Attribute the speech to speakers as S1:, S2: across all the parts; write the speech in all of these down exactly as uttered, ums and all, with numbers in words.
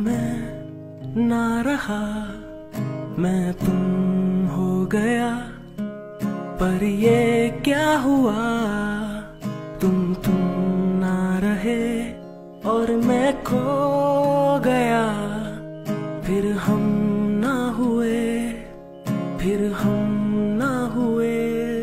S1: मैं ना रहा, मैं तुम हो गया। पर ये क्या हुआ, तुम तुम ना रहे और मैं खो गया। फिर हम ना हुए, फिर हम ना हुए।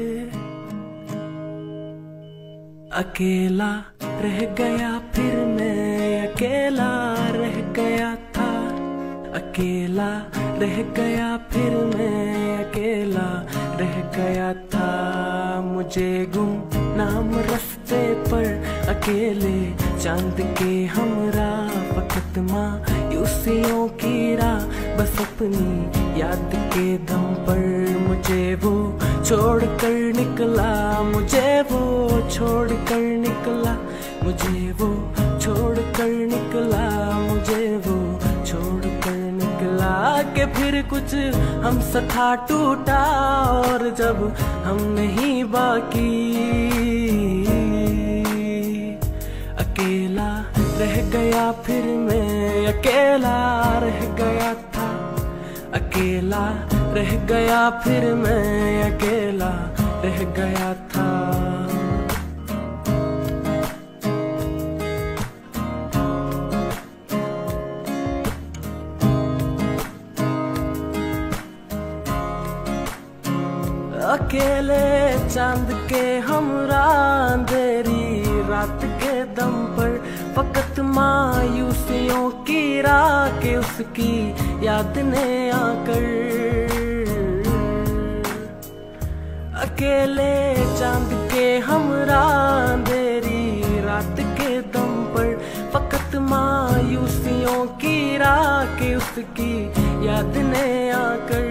S1: अकेला रह गया फिर मैं, अकेला रह गया था। अकेला रह गया फिर मैं, अकेला रह गया था। मुझे गुमनाम रास्ते पर अकेले चांद के हमरा, वक्त मायूसियों की राह बस अपनी याद के दम पर। मुझे वो छोड़ कर निकला, मुझे वो छोड़ कर निकला, मुझे वो छोड़ कर निकला, मुझे वो छोड़ कर निकला। के फिर कुछ हमसे था टूटा, और जब हम नहीं बाकी, अकेला रह गया फिर मैं, अकेला रह गया था। अकेला रह गया फिर मैं, अकेला रह गया था। अकेले चांद के हमरा, अंधेरी रात के दम पर फकत मायूसियों की राह के उसकी याद ने आकर। अकेले चांद के हमरा, अंधेरी रात के दम पर फकत मायूसियों की राह के उसकी याद ने आकर।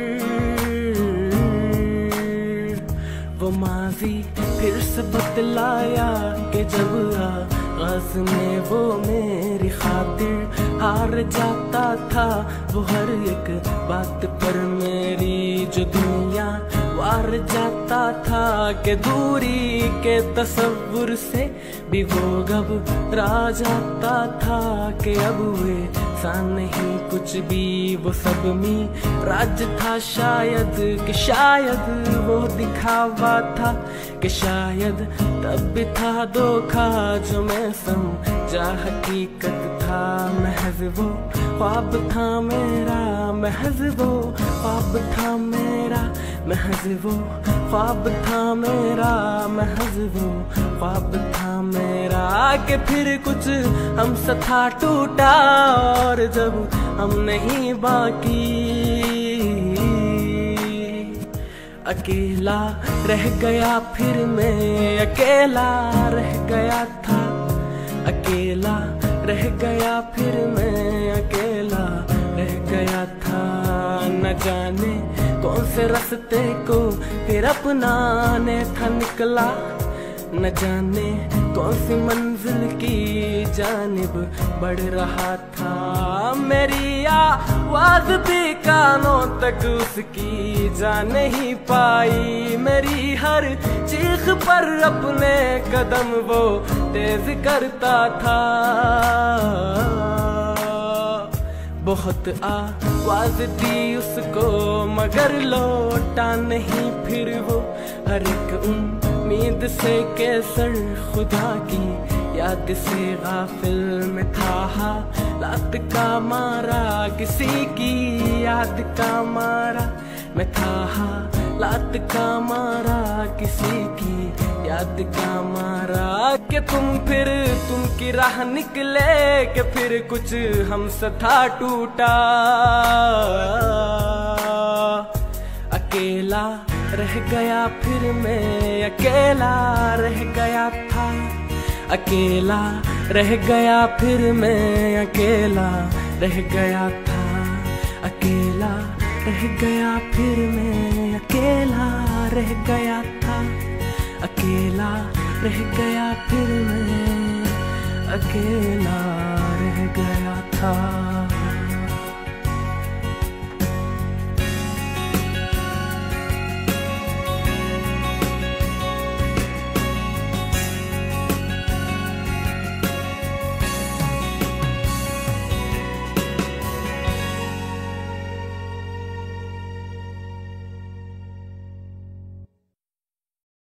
S1: वो माजी फिर से बतलाया कि जब आगाज में वो मेरी खातिर हार जाता था। वो हर एक बात पर मेरी जो दुनिया वार जाता था, कि दूरी के तस्वुर से भी वो घबरा जाता था। कि अब वे सा नहीं कुछ भी, वो सब में राज था शायद, कि शायद वो दिखावा था, कि शायद तब भी था धोखा जो मैं समझा हकीकत था। महज वो ख्वाब था मेरा, महज वो ख्वाब था मेरा, महज वो ख्वाब था मेरा, महज वो ख्वाब था मेरा। कि फिर कुछ हमसे था टूटा, और जब हम नहीं बाकी, अकेला रह गया फिर मैं, अकेला रह गया था। अकेला रह गया फिर मैं, अकेला रह गया था। न जाने कौन से रास्ते को फिर अपनाने था निकला, न जाने कौन सी मंजिल की जानिब बढ़ रहा था। मेरी आवाज भी कानों तक उसकी जा नहीं पाई, मेरी हर चीख पर अपने कदम वो तेज करता था। बहुत आवाज दी उसको मगर लौटा नहीं फिर वो, हर एक उम्मीद से कैसर खुदा की याद से गाफिल में था। हालात का मारा किसी की याद का मारा मैं था, हालात का मारा किसी की याद का मारा। कि तुम फिर तुम की राह निकले, कि फिर कुछ हमसे था टूटा। अकेला रह गया फिर मैं, अकेला रह गया था। अकेला रह गया फिर मैं, अकेला रह गया था। अकेला रह गया फिर मैं, अकेला रह गया था। अकेला रह गया फिर मैं, अकेला रह गया था।